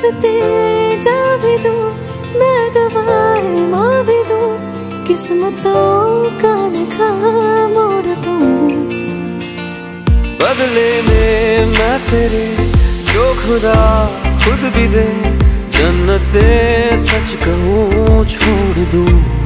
रास्ते जा भी दूं, मैं गवाए माँ भी दूं, किस्मतों का लिखा मोड़ दूं। बदले में मैं तेरे जो खुदा खुद भी दे, जन्नते सच कहूँ छोड़ दूं।